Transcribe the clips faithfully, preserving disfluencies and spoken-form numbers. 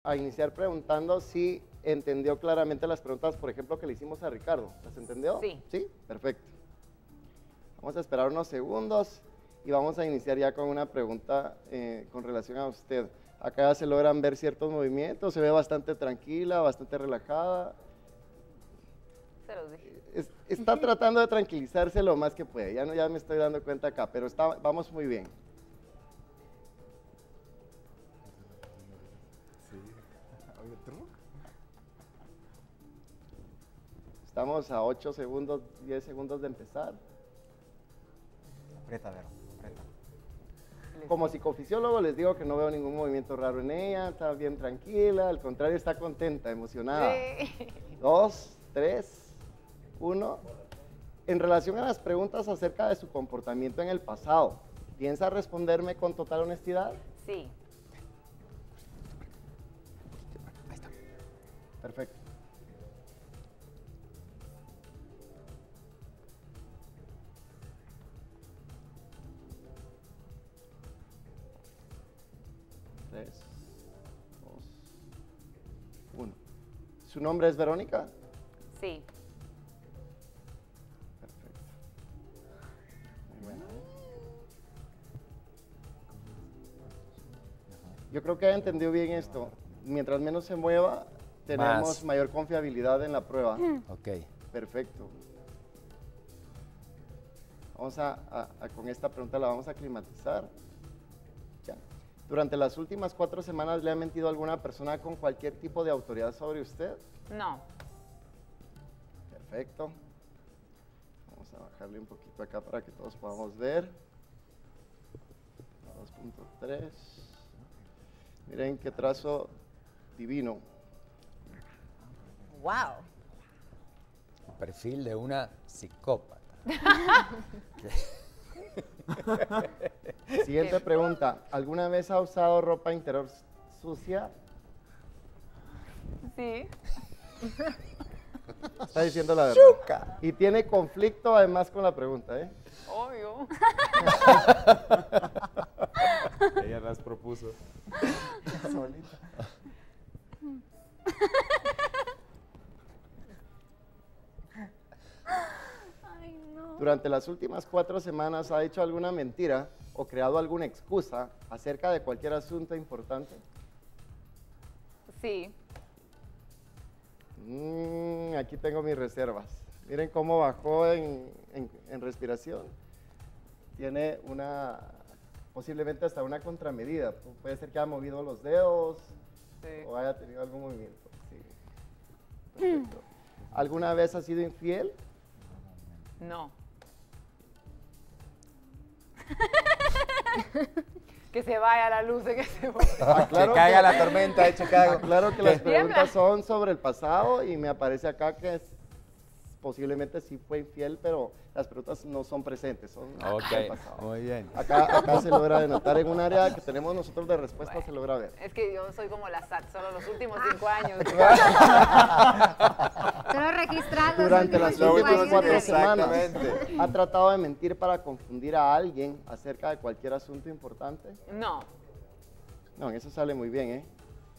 a iniciar preguntando si entendió claramente las preguntas, por ejemplo, que le hicimos a Ricardo. ¿Las entendió? Sí. Sí, perfecto. Vamos a esperar unos segundos y vamos a iniciar ya con una pregunta eh, con relación a usted. Acá ya se logran ver ciertos movimientos, se ve bastante tranquila, bastante relajada. Se los dije. Es, está tratando de tranquilizarse lo más que puede, ya, no, ya me estoy dando cuenta acá, pero está, vamos muy bien. Estamos a ocho segundos, diez segundos de empezar. Aprieta, Vero, aprieta. Como psicofisiólogo les digo que no veo ningún movimiento raro en ella, está bien tranquila, al contrario está contenta, emocionada. Sí. Dos, tres, uno. En relación a las preguntas acerca de su comportamiento en el pasado, ¿piensa responderme con total honestidad? Sí. Ahí está. Perfecto. Tres, dos, uno. ¿Su nombre es Verónica? Sí. Perfecto. Muy bueno. Yo creo que ha entendido bien esto. Mientras menos se mueva, tenemos Más. mayor confiabilidad en la prueba. Ok. Perfecto. Vamos a, a- a- con esta pregunta la vamos a climatizar. Ya. Durante las últimas cuatro semanas, ¿le ha mentido alguna persona con cualquier tipo de autoridad sobre usted? No. Perfecto. Vamos a bajarle un poquito acá para que todos podamos ver. dos punto tres. Miren qué trazo divino. Wow. Perfil de una psicópata. Siguiente pregunta. ¿Alguna vez ha usado ropa interior sucia? Sí. Está diciendo la verdad. Chuca. Y tiene conflicto además con la pregunta, ¿eh? Obvio. Ella las propuso. Solita. Ay, no. Durante las últimas cuatro semanas, ¿ha dicho alguna mentira o creado alguna excusa acerca de cualquier asunto importante? Sí. Mm, aquí tengo mis reservas. Miren cómo bajó en, en- en respiración. Tiene una, posiblemente hasta una contramedida. Pu- Puede ser que haya movido los dedos Sí. o haya tenido algún movimiento. Sí. Perfecto. ¿Alguna vez ha sido infiel? No. Que se vaya la luz de que se vaya. Aclaro que caiga que- la tormenta de Chicago. Claro que las ¿Qué? preguntas son sobre el pasado y me aparece acá que es- posiblemente sí fue infiel, pero las preguntas no son presentes, son Ok, del pasado. muy bien. Acá, acá se logra denotar en un área que tenemos nosotros de respuesta, se logra ver. Es que yo soy como la S A T, solo los últimos cinco años. Solo registrar los Durante las últimos últimas cinco cuatro años de- semanas, Exactamente. ¿ha tratado de mentir para confundir a alguien acerca de cualquier asunto importante? No. No, en eso sale muy bien, ¿eh?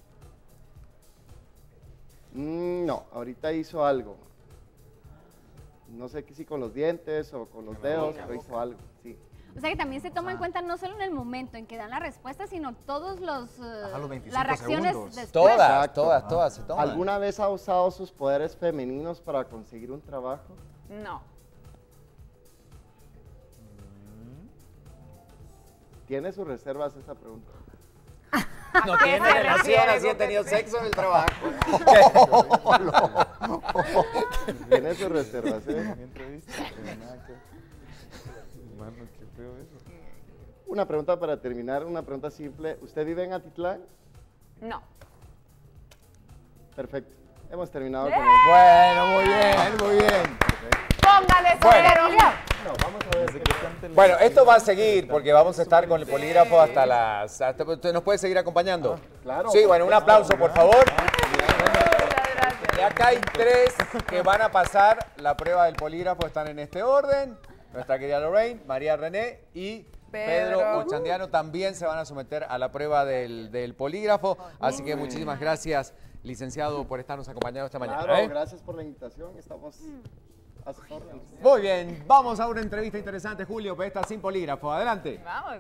Mm, no, ahorita hizo algo. No sé si con los dientes o con los dedos, pero hizo algo, sí. O sea que también se toma en cuenta no solo en el momento en que dan la respuesta, sino todos los, eh, Ajá, los veinticinco las reacciones segundos. después. Todas, Exacto. todas, todas se toman. ¿Alguna vez ha usado sus poderes femeninos para conseguir un trabajo? No. ¿Tiene sus reservas esa pregunta? No qué tiene se relación, refiere, así he Coquete? tenido sexo en el trabajo. Tiene sus reservas, ¿eh? Mi entrevista. pero nada que- Mano, qué feo eso. Una pregunta para terminar, una pregunta simple. ¿Usted vive en Atitlán? No. Perfecto. Hemos terminado ¡Eh! con el... Bueno, muy bien, muy bien. Póngale Bueno. cero. No, vamos a ver. Desde que cante la- Bueno, esto va a seguir porque vamos a estar con el polígrafo hasta las... hasta- ¿Usted nos puede seguir acompañando? Claro. Sí, bueno, un aplauso, por favor. Muchas gracias. Y acá hay tres que van a pasar la prueba del polígrafo, están en este orden. Nuestra querida Lorraine, María René y Pedro Pedro. Ochandiano también se van a someter a la prueba del, del polígrafo. Así que muchísimas gracias, licenciado, por estarnos acompañando esta mañana. Claro, ¿eh? gracias por la invitación. Estamos a sus órdenes. Muy bien, vamos a una entrevista interesante, Julio, pero esta sin polígrafo. Adelante. Vamos.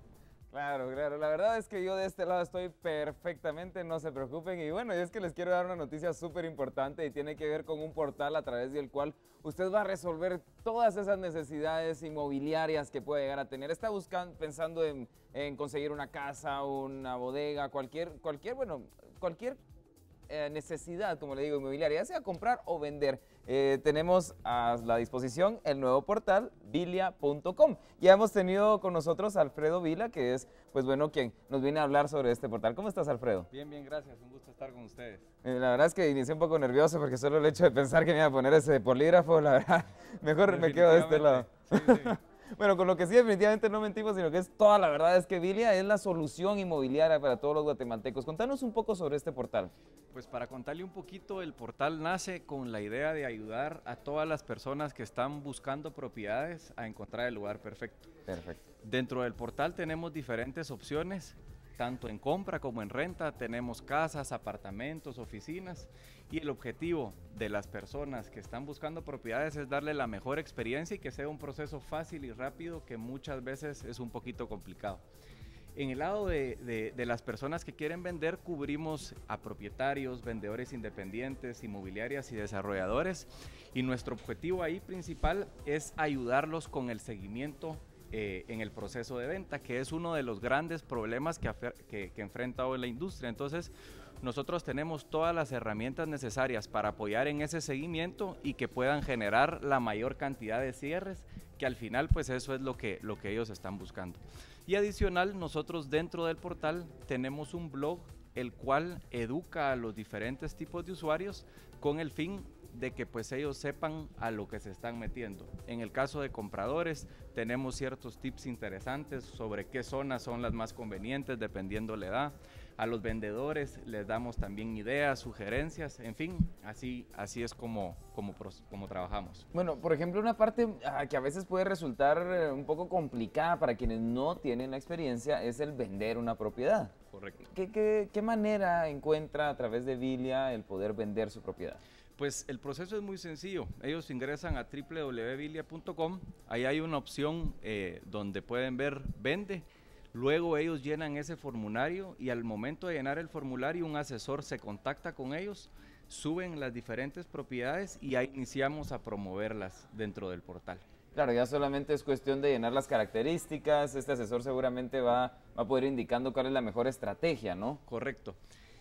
Claro, claro. La verdad es que yo de este lado estoy perfectamente, no se preocupen. Y bueno, y es que les quiero dar una noticia súper importante y tiene que ver con un portal a través del cual usted va a resolver todas esas necesidades inmobiliarias que puede llegar a tener. Está buscando, pensando en, en conseguir una casa, una bodega, cualquier, cualquier, bueno, cualquier eh, necesidad, como le digo, inmobiliaria, ya sea comprar o vender. Eh, tenemos a la disposición el nuevo portal vilia punto com. Ya hemos tenido con nosotros a Alfredo Vila, que es, pues bueno, quien nos viene a hablar sobre este portal. ¿Cómo estás, Alfredo? Bien, bien, gracias. Un gusto estar con ustedes. Eh, la verdad es que inicié un poco nervioso porque solo el hecho de pensar que me iba a poner ese polígrafo, la verdad, mejor me quedo de este lado. Sí, sí. Bueno, con lo que sí definitivamente no mentimos, sino que es toda la verdad es que Vilia es la solución inmobiliaria para todos los guatemaltecos. Contanos un poco sobre este portal. Pues para contarle un poquito, el portal nace con la idea de ayudar a todas las personas que están buscando propiedades a encontrar el lugar perfecto. Perfecto. Dentro del portal tenemos diferentes opciones, tanto en compra como en renta. Tenemos casas, apartamentos, oficinas, y el objetivo de las personas que están buscando propiedades es darle la mejor experiencia y que sea un proceso fácil y rápido, que muchas veces es un poquito complicado. En el lado de, de, de las personas que quieren vender, cubrimos a propietarios, vendedores independientes, inmobiliarias y desarrolladores, y nuestro objetivo ahí principal es ayudarlos con el seguimiento eh, en el proceso de venta, que es uno de los grandes problemas que, que, que enfrenta hoy la industria. Entonces, nosotros tenemos todas las herramientas necesarias para apoyar en ese seguimiento y que puedan generar la mayor cantidad de cierres, que al final pues eso es lo que, lo que ellos están buscando. Y adicional, nosotros dentro del portal tenemos un blog el cual educa a los diferentes tipos de usuarios con el fin de que pues ellos sepan a lo que se están metiendo. En el caso de compradores, tenemos ciertos tips interesantes sobre qué zonas son las más convenientes dependiendo la edad. A los vendedores les damos también ideas, sugerencias, en fin, así, así es como, como, como trabajamos. Bueno, por ejemplo, una parte ah, que a veces puede resultar eh, un poco complicada para quienes no tienen la experiencia es el vender una propiedad. Correcto. ¿Qué, qué, qué manera encuentra a través de Vilia el poder vender su propiedad? Pues el proceso es muy sencillo. Ellos ingresan a w w w punto vilia punto com, ahí hay una opción eh, donde pueden ver vende. Luego ellos llenan ese formulario y al momento de llenar el formulario un asesor se contacta con ellos, suben las diferentes propiedades y ahí iniciamos a promoverlas dentro del portal. Claro, ya solamente es cuestión de llenar las características, este asesor seguramente va, va a poder ir indicando cuál es la mejor estrategia, ¿no? Correcto.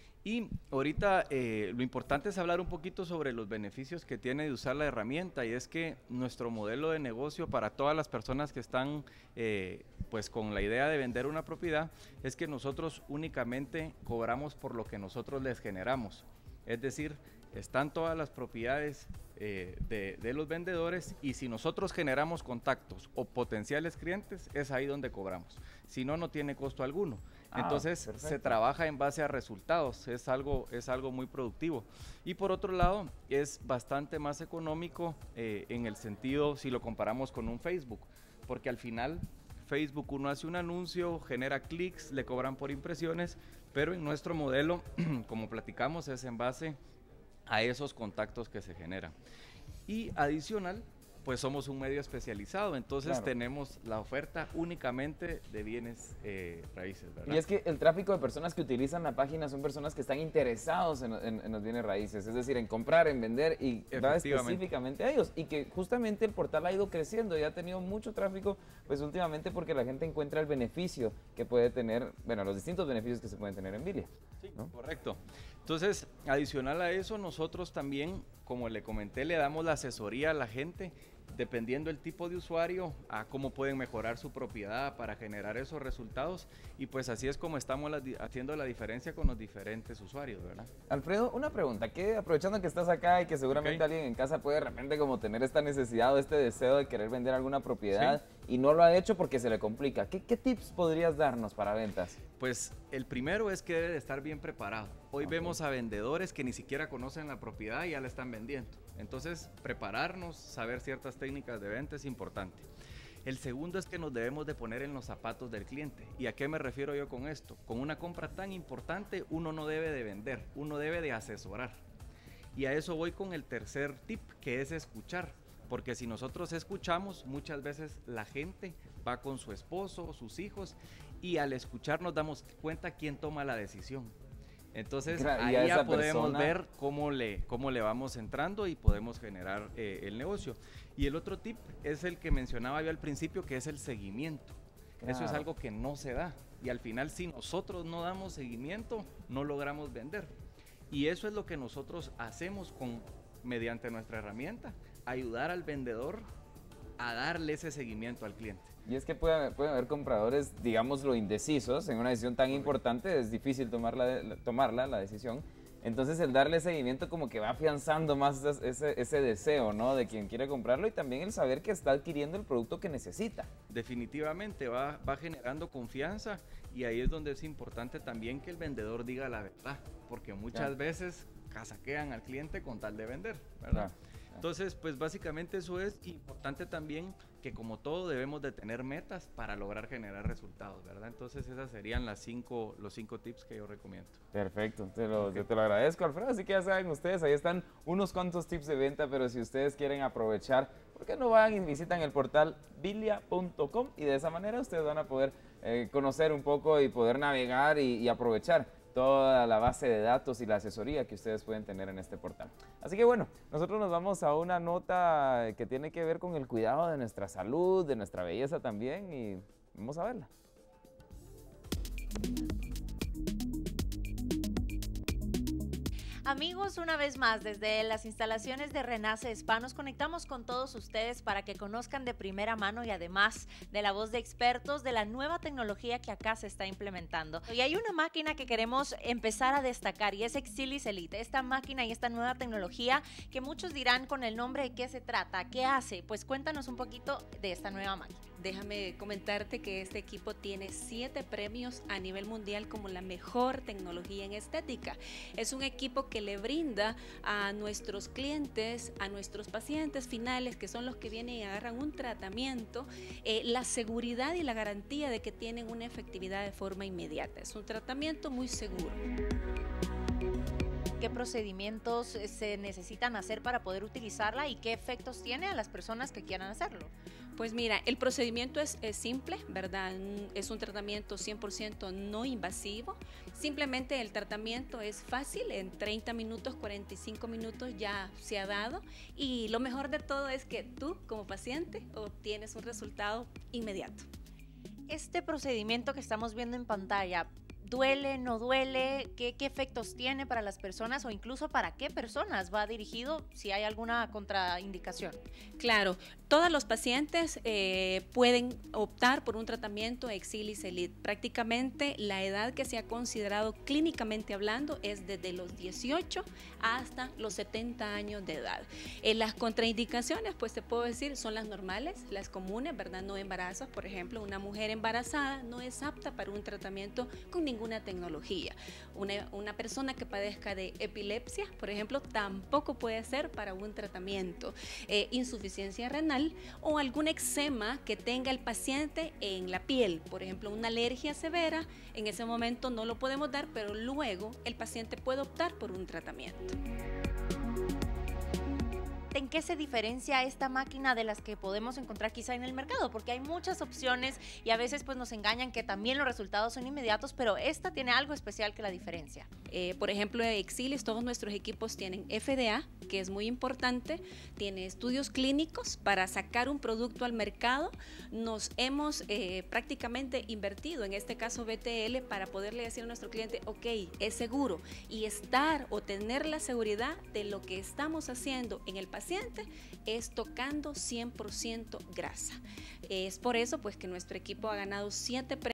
Y ahorita eh, lo importante es hablar un poquito sobre los beneficios que tiene de usar la herramienta, y es que nuestro modelo de negocio para todas las personas que están eh, pues con la idea de vender una propiedad es que nosotros únicamente cobramos por lo que nosotros les generamos. Es decir, están todas las propiedades eh, de, de los vendedores y si nosotros generamos contactos o potenciales clientes, es ahí donde cobramos. Si no, no tiene costo alguno. Ah, Entonces perfecto. se trabaja en base a resultados, es algo, es algo muy productivo. Y por otro lado, es bastante más económico eh, en el sentido si lo comparamos con un Facebook, porque al final Facebook uno hace un anuncio, genera clics, le cobran por impresiones, pero en nuestro modelo, como platicamos, es en base a esos contactos que se generan. Y adicional, pues somos un medio especializado, entonces Claro. tenemos la oferta únicamente de bienes eh, raíces, ¿verdad? Y es que el tráfico de personas que utilizan la página son personas que están interesados en, en- en los bienes raíces, es decir, en comprar, en vender y va Efectivamente. específicamente a ellos. Y que justamente el portal ha ido creciendo y ha tenido mucho tráfico, pues últimamente porque la gente encuentra el beneficio que puede tener, bueno, los distintos beneficios que se pueden tener en Vilia. Sí, ¿no? correcto. Entonces, adicional a eso, nosotros también, como le comenté, le damos la asesoría a la gente, dependiendo el tipo de usuario, a cómo pueden mejorar su propiedad para generar esos resultados. Y pues así es como estamos la- haciendo la diferencia con los diferentes usuarios, ¿verdad? Alfredo, una pregunta, que aprovechando que estás acá y que seguramente Ok. alguien en casa puede de repente como tener esta necesidad o este deseo de querer vender alguna propiedad y no lo ha hecho porque se le complica, ¿qué, qué tips podrías darnos para ventas? Pues el primero es que debe de estar bien preparado. Hoy Ok. vemos a vendedores que ni siquiera conocen la propiedad y ya la están vendiendo. Entonces, prepararnos, saber ciertas técnicas de venta es importante. El segundo es que nos debemos de poner en los zapatos del cliente. ¿Y a qué me refiero yo con esto? Con una compra tan importante, uno no debe de vender, uno debe de asesorar. Y a eso voy con el tercer tip, que es escuchar. Porque si nosotros escuchamos, muchas veces la gente va con su esposo, sus hijos, y al escuchar nos damos cuenta quién toma la decisión. Entonces Claro, ahí y a ya esa podemos persona- ver cómo le, cómo le vamos entrando y podemos generar eh, el negocio. Y el otro tip es el que mencionaba yo al principio, que es el seguimiento. Eso es Claro. algo que no se da. Y al final, si nosotros no damos seguimiento, no logramos vender. Y eso es lo que nosotros hacemos con, mediante nuestra herramienta, ayudar al vendedor a darle ese seguimiento al cliente. Y es que puede haber, pueden haber compradores, digámoslo, indecisos en una decisión tan importante, es difícil tomarla, la- tomarla, la decisión. Entonces el darle seguimiento como que va afianzando más ese, ese, ese deseo, ¿no? De quien quiere comprarlo, y también el saber que está adquiriendo el producto que necesita. Definitivamente va, va generando confianza, y ahí es donde es importante también que el vendedor diga la verdad, porque muchas Claro. veces casaquean al cliente con tal de vender, ¿verdad? Claro. Entonces, pues básicamente eso es importante también, que como todo debemos de tener metas para lograr generar resultados, ¿verdad? Entonces esas serían las cinco, los cinco tips que yo recomiendo. Perfecto, te lo, te lo agradezco, Alfredo. Así que ya saben ustedes, ahí están unos cuantos tips de venta, pero si ustedes quieren aprovechar, ¿por qué no van y visitan el portal bilia punto com? Y de esa manera ustedes van a poder eh, conocer un poco y poder navegar y, y aprovechar toda la base de datos y la asesoría que ustedes pueden tener en este portal. Así que bueno, nosotros nos vamos a una nota que tiene que ver con el cuidado de nuestra salud, de nuestra belleza también, y vamos a verla. Amigos, una vez más, desde las instalaciones de Renace Spa nos conectamos con todos ustedes para que conozcan de primera mano y además de la voz de expertos de la nueva tecnología que acá se está implementando. Y hay una máquina que queremos empezar a destacar y es Exilis Elite. Esta máquina y esta nueva tecnología que muchos dirán con el nombre de qué se trata, qué hace. Pues cuéntanos un poquito de esta nueva máquina. Déjame comentarte que este equipo tiene siete premios a nivel mundial como la mejor tecnología en estética. Es un equipo que le brinda a nuestros clientes, a nuestros pacientes finales, que son los que vienen y agarran un tratamiento, eh, la seguridad y la garantía de que tienen una efectividad de forma inmediata. Es un tratamiento muy seguro. ¿Qué procedimientos se necesitan hacer para poder utilizarla y qué efectos tiene a las personas que quieran hacerlo? Pues mira, el procedimiento es, es simple, ¿verdad? Es un tratamiento cien por ciento no invasivo. Simplemente el tratamiento es fácil, en treinta minutos, cuarenta y cinco minutos ya se ha dado. Y lo mejor de todo es que tú, como paciente, obtienes un resultado inmediato. Este procedimiento que estamos viendo en pantalla, ¿duele, no duele? ¿Qué, qué efectos tiene para las personas o incluso para qué personas va dirigido si hay alguna contraindicación? Claro, todos los pacientes eh, pueden optar por un tratamiento Exilis Elite. Prácticamente la edad que se ha considerado clínicamente hablando es desde los dieciocho hasta los setenta años de edad. Eh, las contraindicaciones, pues te puedo decir, son las normales, las comunes, ¿verdad? No embarazos, por ejemplo, una mujer embarazada no es apta para un tratamiento con ninguna tecnología. Una, una persona que padezca de epilepsia, por ejemplo, tampoco puede ser para un tratamiento. Eh, insuficiencia renal o algún eczema que tenga el paciente en la piel, por ejemplo, una alergia severa, en ese momento no lo podemos dar, pero luego el paciente puede optar por un tratamiento. ¿En qué se diferencia esta máquina de las que podemos encontrar quizá en el mercado? Porque hay muchas opciones y a veces pues nos engañan que también los resultados son inmediatos, pero esta tiene algo especial que la diferencia. Eh, por ejemplo, Exilis, todos nuestros equipos tienen F D A, que es muy importante, tiene estudios clínicos para sacar un producto al mercado. Nos hemos eh, prácticamente invertido, en este caso B T L, para poderle decir a nuestro cliente, ok, es seguro, y estar o tener la seguridad de lo que estamos haciendo en el paciente es tocando cien por ciento grasa. Es por eso pues que nuestro equipo ha ganado siete premios